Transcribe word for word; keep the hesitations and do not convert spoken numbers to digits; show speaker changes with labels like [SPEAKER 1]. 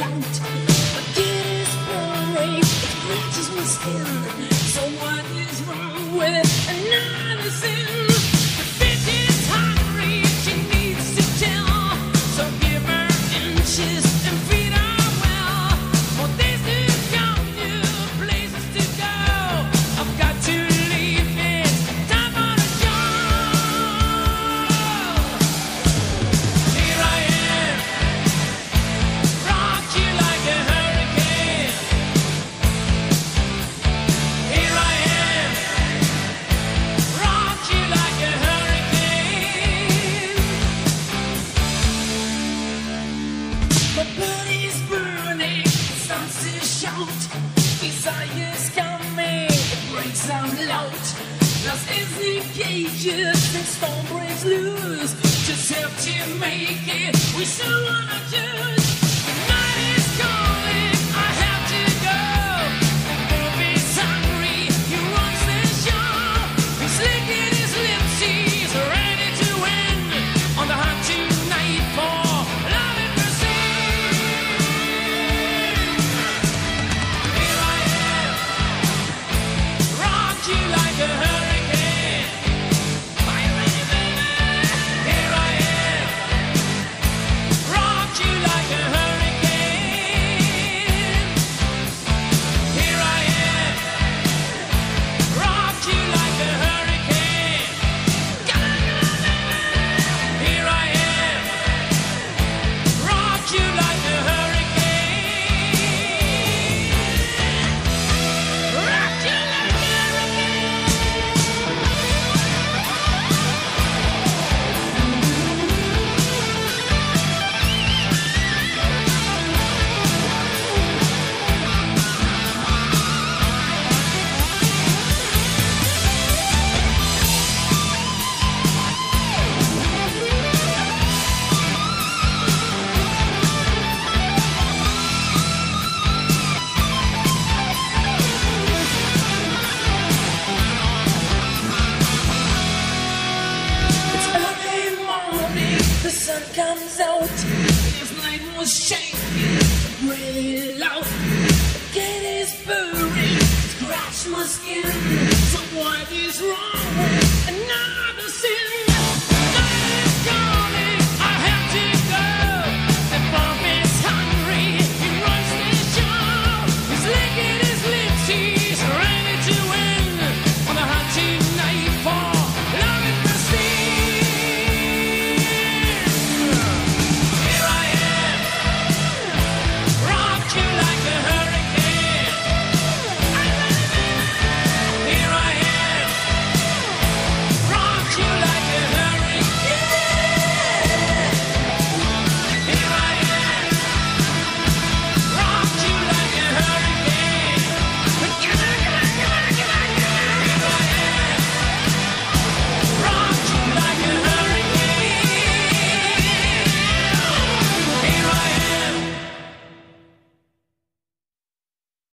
[SPEAKER 1] shout. Again is pouring, it scratches my skin. So what is wrong with another sin? The bitch is hungry, she needs to tell. So give her inches and feed her well. More days to come, new places to go. I've got to leave, it's time for the show. Here I am, rock you like a hurricane. Here I am, rock you like a hurricane. My body's burning, it starts to shout. Desire's coming, it breaks out loud. Lost is the cages, and storm breaks loose. Just have to make it, we still wanna choose. The night is calling, I have to go. The movie's hungry, he wants the show. He's licking his lips, he's ready to win. On the hunt tonight for love and mercy. Here I am, rock you like a hurricane. Are you ready, baby? Here I am, rock you like a hurricane. Here I am, rock you like a hurricane. Come on, baby. Here I am, rock you like a hurricane. Rock you like a It's early morning, the sun comes out. This night was shaking, really loud. The gate is burning, scratch my skin. So what is wrong with